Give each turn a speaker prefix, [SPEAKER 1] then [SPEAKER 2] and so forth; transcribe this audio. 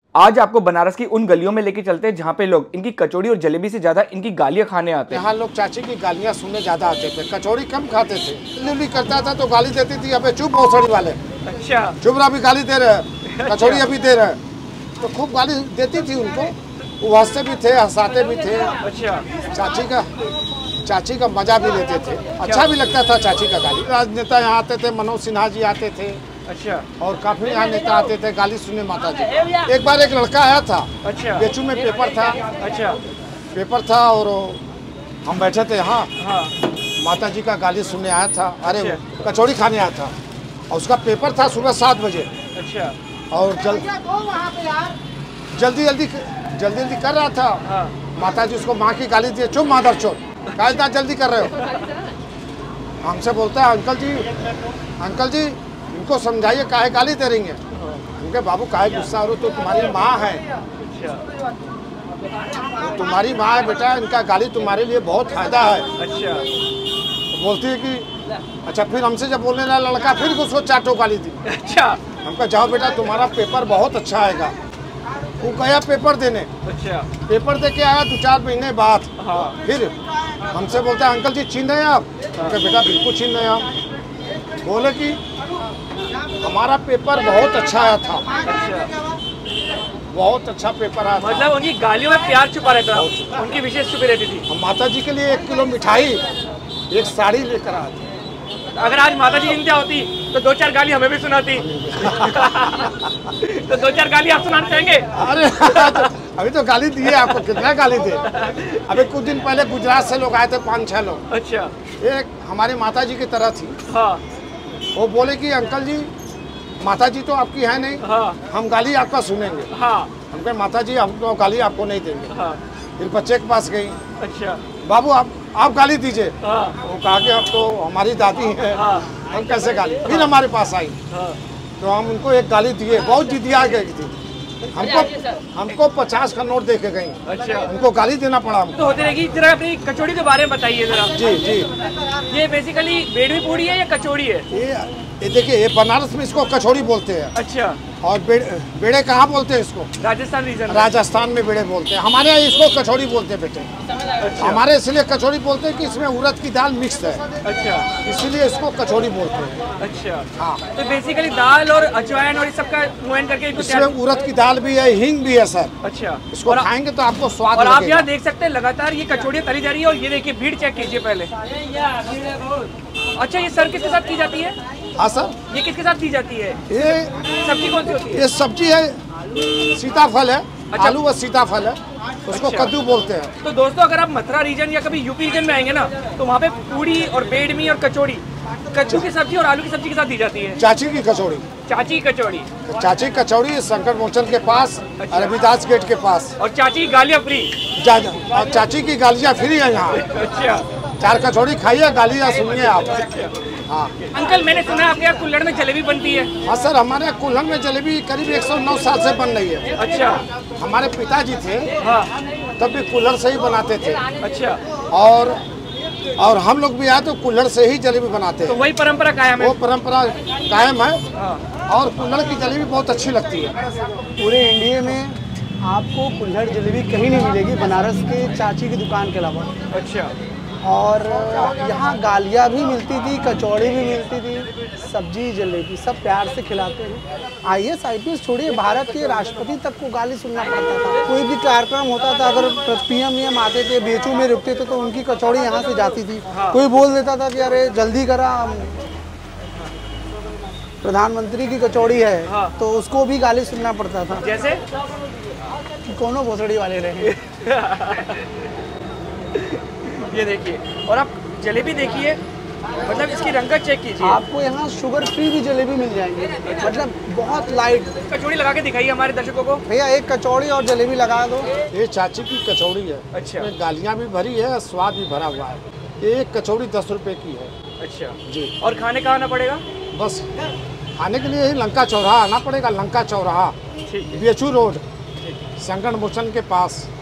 [SPEAKER 1] आज आपको बनारस की उन गलियों में लेके चलते हैं जहाँ पे लोग इनकी कचौड़ी और जलेबी से ज्यादा इनकी गालियाँ खाने आते हैं।
[SPEAKER 2] यहाँ लोग चाची की गालियाँ सुनने ज्यादा आते थे, कचौड़ी कम खाते थे। लिल्ली करता था तो गाली देती थी, अबे चुप भोसड़ी वाले,
[SPEAKER 1] अच्छा
[SPEAKER 2] चुप रहा, अभी गाली दे रहे, कचौड़ी अभी दे रहे, तो खूब गाली देती थी उनको। वो हंसते भी थे, हंसाते भी थे।
[SPEAKER 1] अच्छा
[SPEAKER 2] चाची का मजा भी लेते थे, अच्छा भी लगता था चाची का गाली। राजनेता यहाँ आते थे, मनोज सिन्हा जी आते थे,
[SPEAKER 1] अच्छा, और
[SPEAKER 2] काफी यहाँ नेता आते थे गाली सुनने माता जी। एक बार एक लड़का आया था,
[SPEAKER 1] अच्छा,
[SPEAKER 2] बेचू में पेपर था,
[SPEAKER 1] अच्छा,
[SPEAKER 2] पेपर था और हम बैठे थे यहाँ,
[SPEAKER 1] हाँ,
[SPEAKER 2] माता जी का गाली सुनने आया था। अरे
[SPEAKER 1] अच्छा,
[SPEAKER 2] कचौड़ी खाने आया था और उसका पेपर था सुबह 7 बजे।
[SPEAKER 1] अच्छा,
[SPEAKER 2] और जल्दी जल्दी कर रहा था।
[SPEAKER 1] हाँ,
[SPEAKER 2] माता जी उसको माँ की गाली दी, चुप मादर चोर, क्या इतना जल्दी कर रहे हो। हमसे बोलता है अंकल जी इनको समझाइए काहे गाली दे रही हैं। उनके बाबू काहे गुस्सा हो रहे, तो तुम्हारी माँ है, तुम्हारी माँ है बेटा, इनका गाली तुम्हारे लिए बहुत फायदा है।
[SPEAKER 1] अच्छा,
[SPEAKER 2] तो बोलती है कि अच्छा, फिर हमसे जब बोलने लगा लड़का, फिर उसको 4 टोक गाली दी।
[SPEAKER 1] अच्छा,
[SPEAKER 2] हमका जाओ बेटा तुम्हारा पेपर बहुत अच्छा आएगा। वो गया पेपर देने,
[SPEAKER 1] अच्छा,
[SPEAKER 2] पेपर दे के आया 2-4 महीने बाद।
[SPEAKER 1] हाँ,
[SPEAKER 2] फिर हमसे बोलते हैं अंकल जी छीन रहे हैं आप। बेटा बिल्कुल छीन रहे हैं आप। बोले कि हमारा पेपर बहुत अच्छा आया था।
[SPEAKER 1] अच्छा,
[SPEAKER 2] बहुत अच्छा पेपर आया था।
[SPEAKER 1] मतलब उनकी गालियों में प्यार छुपा रहता था, उनकी विशेष छुपी रहती थी।
[SPEAKER 2] हम माता जी के लिए 1 किलो मिठाई, 1 साड़ी लेकर आए थे।
[SPEAKER 1] अगर आज माता जी जिंदा होती तो 2-4 गाली हमें भी सुनाती। तो 2-4 गाली आप सुनाना चाहेंगे?
[SPEAKER 2] अरे अभी तो गाली दिए आपको, कितना गाली दे। अभी कुछ दिन पहले गुजरात से लोग आए थे, 5-6 लोग।
[SPEAKER 1] अच्छा,
[SPEAKER 2] एक हमारी माता जी की तरह थी।
[SPEAKER 1] हाँ,
[SPEAKER 2] वो बोले कि अंकल जी माता जी तो आपकी है नहीं,
[SPEAKER 1] हाँ,
[SPEAKER 2] हम गाली आपका सुनेंगे।
[SPEAKER 1] हाँ,
[SPEAKER 2] हम कहे माता जी हम तो गाली आपको नहीं देंगे।
[SPEAKER 1] हाँ,
[SPEAKER 2] फिर बच्चे के पास गई,
[SPEAKER 1] अच्छा,
[SPEAKER 2] बाबू आप गाली दीजिए।
[SPEAKER 1] हाँ,
[SPEAKER 2] वो कहा कि अब तो हमारी दादी है,
[SPEAKER 1] हाँ,
[SPEAKER 2] हम कैसे गाली। फिर हमारे पास आई
[SPEAKER 1] हाँ,
[SPEAKER 2] तो हम उनको एक गाली दिए, बहुत जिदिया गई थी। हमको 50 का नोट दे के गई।
[SPEAKER 1] अच्छा,
[SPEAKER 2] उनको गाली देना पड़ा हमको।
[SPEAKER 1] तो होती रहेगी। जरा अपनी कचौड़ी के बारे में बताइए जरा।
[SPEAKER 2] जी
[SPEAKER 1] ये बेसिकली बेड़वी पूड़ी है या कचौड़ी है?
[SPEAKER 2] ये देखिए, ये बनारस में इसको कचौड़ी बोलते हैं।
[SPEAKER 1] अच्छा,
[SPEAKER 2] और बेड़े कहाँ बोलते हैं इसको?
[SPEAKER 1] राजस्थान रीजन।
[SPEAKER 2] राजस्थान में बेड़े बोलते हैं, हमारे यहाँ इसको कचौड़ी बोलते हैं बेटे।
[SPEAKER 1] अच्छा,
[SPEAKER 2] हमारे इसलिए कचौड़ी बोलते हैं कि इसमें उड़द की दाल मिक्स है,
[SPEAKER 1] अच्छा,
[SPEAKER 2] इसीलिए इसको कचौड़ी बोलते हैं।
[SPEAKER 1] अच्छा,
[SPEAKER 2] हाँ,
[SPEAKER 1] तो बेसिकली दाल और अजवाइन और इस सबका मुआयन करके इसको
[SPEAKER 2] इसमें
[SPEAKER 1] तैयार-
[SPEAKER 2] उड़द की दाल भी है, हींग भी है सर।
[SPEAKER 1] अच्छा,
[SPEAKER 2] इसको खाएंगे तो आपको स्वाद
[SPEAKER 1] और आप
[SPEAKER 2] लगेगा।
[SPEAKER 1] यहाँ देख सकते हैं लगातार ये कचौड़ियाँ तली जा रही है। और ये देखिए भीड़ चेक कीजिए पहले। अच्छा, ये सर किसके साथ की जाती है?
[SPEAKER 2] हाँ सर,
[SPEAKER 1] ये किसके साथ की जाती है?
[SPEAKER 2] ये
[SPEAKER 1] सब्जी कौन सी होती है?
[SPEAKER 2] ये सब्जी है, सीताफल है।
[SPEAKER 1] अच्छा।
[SPEAKER 2] आलू व सीताफल है, उसको
[SPEAKER 1] अच्छा।
[SPEAKER 2] कद्दू बोलते हैं।
[SPEAKER 1] तो दोस्तों, अगर आप मथुरा रीजन या कभी यूपी रीजन में आएंगे ना, तो वहाँ पे पूड़ी और बेडमी और कचौड़ी कद्दू की सब्जी और आलू की सब्जी के साथ दी जाती है।
[SPEAKER 2] चाची की कचौड़ी,
[SPEAKER 1] चाची की कचौड़ी।
[SPEAKER 2] चाची की कचौड़ी संकट मोचन के पास,
[SPEAKER 1] अच्छा।
[SPEAKER 2] रविदास गेट के पास।
[SPEAKER 1] और चाची की गालियाँ फ्री।
[SPEAKER 2] और चाची की गालियाँ फ्री है यहाँ।
[SPEAKER 1] अच्छा,
[SPEAKER 2] 4 कचौड़ी खाइए, गालियाँ सुनिए आप। हाँ
[SPEAKER 1] अंकल मैंने सुना है आपके यहाँ कुल्हड़ में जलेबी बनती है।
[SPEAKER 2] हाँ सर, हमारे यहाँ कुल्हड़ में जलेबी करीब 109 साल से बन रही है।
[SPEAKER 1] अच्छा,
[SPEAKER 2] हमारे पिताजी थे
[SPEAKER 1] हाँ,
[SPEAKER 2] तब भी कुल्हड़ से ही बनाते थे।
[SPEAKER 1] अच्छा,
[SPEAKER 2] और हम लोग भी आए तो कुल्हड़ से ही जलेबी बनाते
[SPEAKER 1] तो
[SPEAKER 2] हैं।
[SPEAKER 1] वही परंपरा कायम है।
[SPEAKER 2] वो परंपरा कायम है।
[SPEAKER 1] हाँ,
[SPEAKER 2] और कुल्हड़ की जलेबी बहुत अच्छी लगती है।
[SPEAKER 3] पूरे इंडिया में आपको कुल्हड़ जलेबी कहीं नहीं मिलेगी बनारस के चाची की दुकान के अलावा।
[SPEAKER 1] अच्छा,
[SPEAKER 3] और यहाँ गालियाँ भी मिलती थी, कचौड़ी भी मिलती थी, सब्जी जलेबी सब प्यार से खिलाते हैं। IAS IPS छोड़िए, भारत के राष्ट्रपति तक को गाली सुनना पड़ता था। कोई भी कार्यक्रम होता था, अगर PM आते थे, बेचू में रुकते थे, तो उनकी कचौड़ी यहाँ से जाती थी। कोई बोल देता था कि अरे जल्दी करा, प्रधानमंत्री की कचौड़ी है।
[SPEAKER 1] हाँ।
[SPEAKER 3] तो उसको भी गाली सुनना पड़ता था
[SPEAKER 1] जैसे
[SPEAKER 3] कि कोनो भोसड़ी वाले रहे।
[SPEAKER 1] ये देखिए, और आप जलेबी देखिए, मतलब इसकी रंगत चेक कीजिए।
[SPEAKER 3] आपको यहाँ शुगर फ्री भी जलेबी मिल जाएंगी, मतलब बहुत लाइट।
[SPEAKER 1] कचौड़ी लगा के दिखाइए हमारे दर्शकों को।
[SPEAKER 3] भैया एक कचौड़ी और जलेबी लगा दो।
[SPEAKER 2] ये चाची की कचौड़ी है।
[SPEAKER 1] अच्छा,
[SPEAKER 2] इसमें गालियाँ भी भरी है, स्वाद भी भरा हुआ है। एक कचौड़ी 10 रुपए की है।
[SPEAKER 1] अच्छा
[SPEAKER 2] जी।
[SPEAKER 1] और खाने कहाँ आना पड़ेगा?
[SPEAKER 2] बस खाने के लिए ही लंका चौराहा आना पड़ेगा। लंका चौराहा,
[SPEAKER 1] ठीक है,
[SPEAKER 2] बेचू रोड, संकट मोचन के पास।